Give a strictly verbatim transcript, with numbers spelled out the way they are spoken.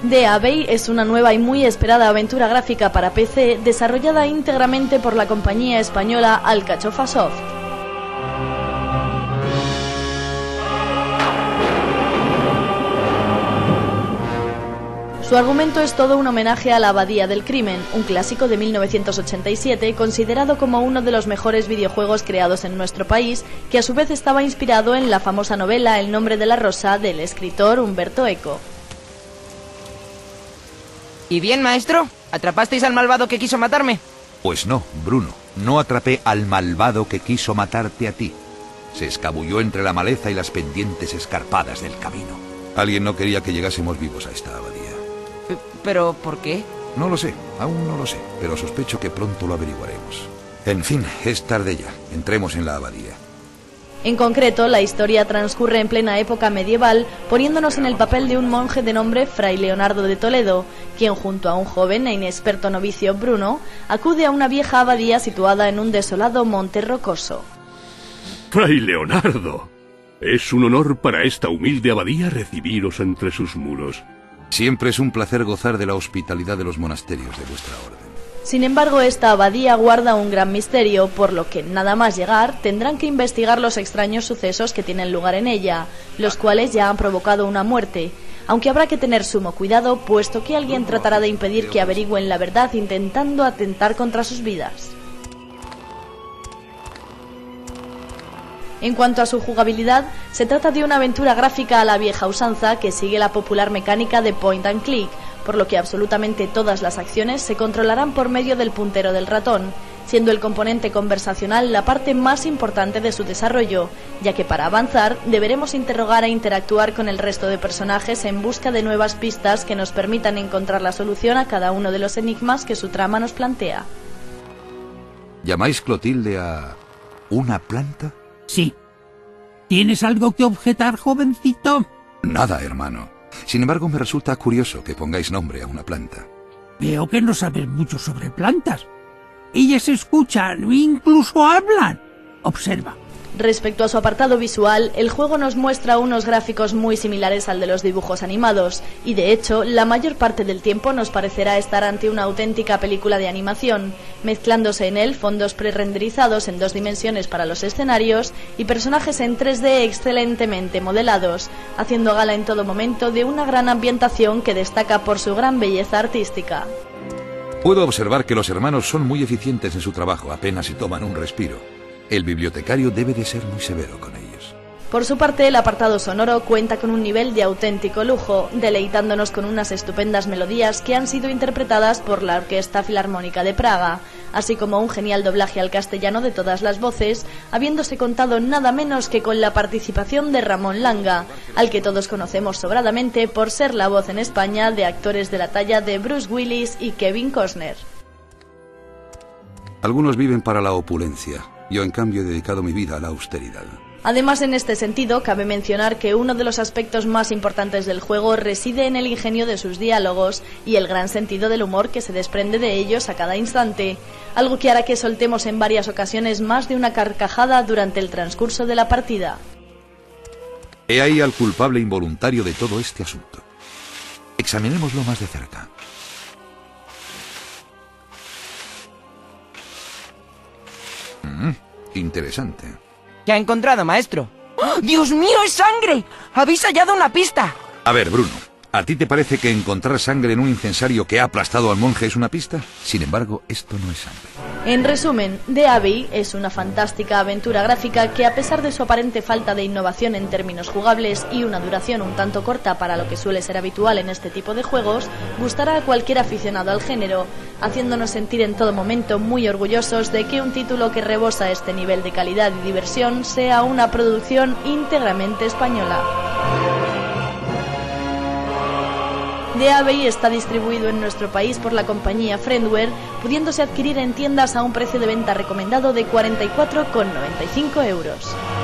The Abbey es una nueva y muy esperada aventura gráfica para P C desarrollada íntegramente por la compañía española Alcachofa Soft. Su argumento es todo un homenaje a La Abadía del Crimen, un clásico de mil novecientos ochenta y siete considerado como uno de los mejores videojuegos creados en nuestro país, que a su vez estaba inspirado en la famosa novela El nombre de la rosa del escritor Umberto Eco. ¿Y bien, maestro? ¿Atrapasteis al malvado que quiso matarme? Pues no, Bruno, no atrapé al malvado que quiso matarte a ti. Se escabulló entre la maleza y las pendientes escarpadas del camino. Alguien no quería que llegásemos vivos a esta abadía. ¿Pero por qué? No lo sé, aún no lo sé, pero sospecho que pronto lo averiguaremos. En fin, es tarde ya, entremos en la abadía. En concreto, la historia transcurre en plena época medieval, poniéndonos en el papel de un monje de nombre Fray Leonardo de Toledo, quien junto a un joven e inexperto novicio Bruno, acude a una vieja abadía situada en un desolado monte rocoso. Fray Leonardo, es un honor para esta humilde abadía recibiros entre sus muros. Siempre es un placer gozar de la hospitalidad de los monasterios de vuestra orden. Sin embargo, esta abadía guarda un gran misterio, por lo que nada más llegar tendrán que investigar los extraños sucesos que tienen lugar en ella, los cuales ya han provocado una muerte, aunque habrá que tener sumo cuidado, puesto que alguien tratará de impedir que averigüen la verdad intentando atentar contra sus vidas. En cuanto a su jugabilidad, se trata de una aventura gráfica a la vieja usanza que sigue la popular mecánica de point and click, por lo que absolutamente todas las acciones se controlarán por medio del puntero del ratón, siendo el componente conversacional la parte más importante de su desarrollo, ya que para avanzar deberemos interrogar e interactuar con el resto de personajes en busca de nuevas pistas que nos permitan encontrar la solución a cada uno de los enigmas que su trama nos plantea. ¿Llamáis, Clotilde, a una planta? Sí. ¿Tienes algo que objetar, jovencito? Nada, hermano. Sin embargo, me resulta curioso que pongáis nombre a una planta. Veo que no sabes mucho sobre plantas. Ellas escuchan e incluso hablan. Observa. Respecto a su apartado visual, el juego nos muestra unos gráficos muy similares al de los dibujos animados, y de hecho, la mayor parte del tiempo nos parecerá estar ante una auténtica película de animación, mezclándose en él fondos prerenderizados en dos dimensiones para los escenarios y personajes en tres D excelentemente modelados, haciendo gala en todo momento de una gran ambientación que destaca por su gran belleza artística. Puedo observar que los hermanos son muy eficientes en su trabajo, apenas si toman un respiro. El bibliotecario debe de ser muy severo con ellos. Por su parte, el apartado sonoro cuenta con un nivel de auténtico lujo, deleitándonos con unas estupendas melodías que han sido interpretadas por la Orquesta Filarmónica de Praga, así como un genial doblaje al castellano de todas las voces, habiéndose contado nada menos que con la participación de Ramón Langa, al que todos conocemos sobradamente por ser la voz en España de actores de la talla de Bruce Willis y Kevin Costner. Algunos viven para la opulencia. Yo, en cambio, he dedicado mi vida a la austeridad. Además, en este sentido, cabe mencionar que uno de los aspectos más importantes del juego reside en el ingenio de sus diálogos y el gran sentido del humor que se desprende de ellos a cada instante, algo que hará que soltemos en varias ocasiones más de una carcajada durante el transcurso de la partida. He ahí al culpable involuntario de todo este asunto. Examinémoslo más de cerca. Mm, interesante. ¿Qué ha encontrado, maestro? ¡Oh, Dios mío, es sangre! ¡Habéis hallado una pista! A ver, Bruno, ¿a ti te parece que encontrar sangre en un incensario que ha aplastado al monje es una pista? Sin embargo, esto no es sangre. En resumen, The Abbey es una fantástica aventura gráfica que, a pesar de su aparente falta de innovación en términos jugables y una duración un tanto corta para lo que suele ser habitual en este tipo de juegos, gustará a cualquier aficionado al género, haciéndonos sentir en todo momento muy orgullosos de que un título que rebosa este nivel de calidad y diversión sea una producción íntegramente española. The Abbey está distribuido en nuestro país por la compañía Friendware, pudiéndose adquirir en tiendas a un precio de venta recomendado de cuarenta y cuatro con noventa y cinco euros.